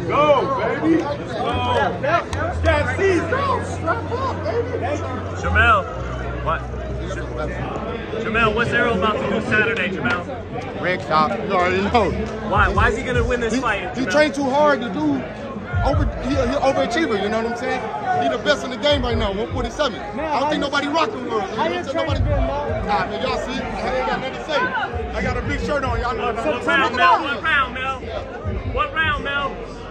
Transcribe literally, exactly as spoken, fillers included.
go, baby. Let's go. Strap season. Strap up, baby. Thank you. Jermell, what? Jermell, what's Errol about to do Saturday, Jermell? Red shot. You already know. Why? Why is he gonna win this he, fight? He trained too hard to do. Over, he, he overachiever, you know what I'm saying? He the best in the game right now, one forty-seven. Man, I don't think nobody rocking with him. How you nobody. Nah, man, y'all see? I ain't got nothing to say. I got a big shirt on, y'all know. What round, Mel? What round, Mel? What round, Mel?